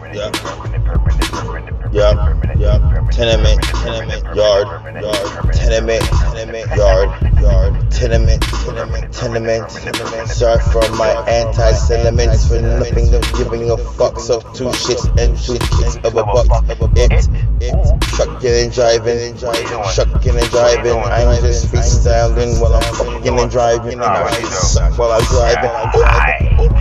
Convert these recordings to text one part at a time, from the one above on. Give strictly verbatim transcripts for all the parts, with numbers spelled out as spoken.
yeah, yeah, yeah. Tenement, tenement, yard, yard, tenement, tenement, yard, yard, tenement, tenement, tenement, tenement. Sorry for my anti-sentiments for nothing of giving a fuck. So two shits and two shits of a buck. It, it, trucking and driving, trucking and driving. I'm just freestyling while I'm fucking and driving, and I suck while I'm driving. I'm driving.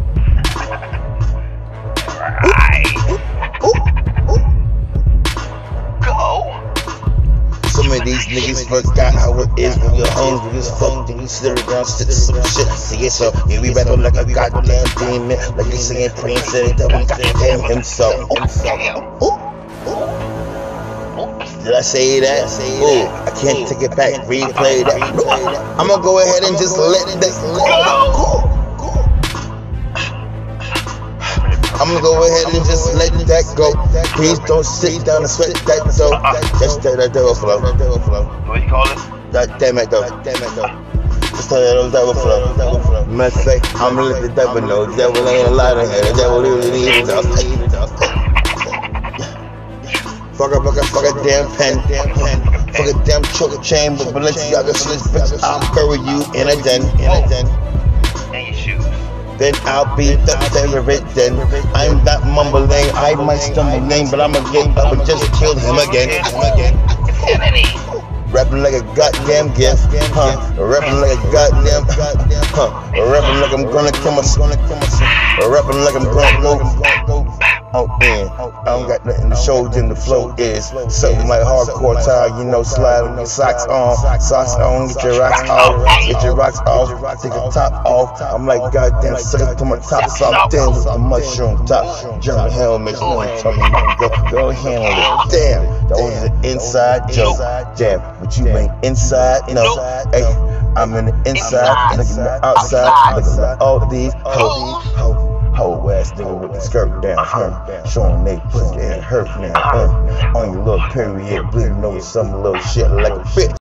Some of these niggas forgot how it is when you're hungry as fuck. Then you sit around, sit some shit. See it, so yeah, we battle like a goddamn demon, like they singing praying to the devil, goddamn himself. Did I say that? Ooh, I can't take it back. Replay that. I'm gonna go ahead and just let that go. I'm gonna go ahead and just let that go. Please don't sit down and sweat that dough. Just tell that devil flow. What do you call it? That damn it though. Damn it though. Just tell that devil flow. Must say, I'm gonna let the devil know. The devil ain't alive in here. The devil really needs us. Fuck a fuck a fuck a damn pen. Fuck a damn choker chain. But Balenciaga slits, bitch. I'll bury you in a den. In a den. And your shoes. Then I'll be the favorite. Then I'm not mumbling, I might stumbling, but I'ma get up and just kill him again. Him again. Rapping like a goddamn gift, huh? Rapping like a goddamn, huh? Rapping like I'm gonna kill myself. Rapping like I'm gonna go. Oh man, I don't got nothing to show, then the flow is something like hardcore tire, you know, slide on your socks on, socks on, get your rocks off, get your rocks off, take your top off. I'm like goddamn sucker to my top soft thin with the mushroom top, German helmet, you know what I'm talking about, go, go handle it. Damn, that was an inside joke, damn, but you ain't inside, no, hey, I'm in the inside, look at the outside, look at all these hoes, hoes. Whole ass nigga with the skirt down, huh? Showing they pussy and hurt now, uh. On your little period, bleeding over some little shit like a bitch.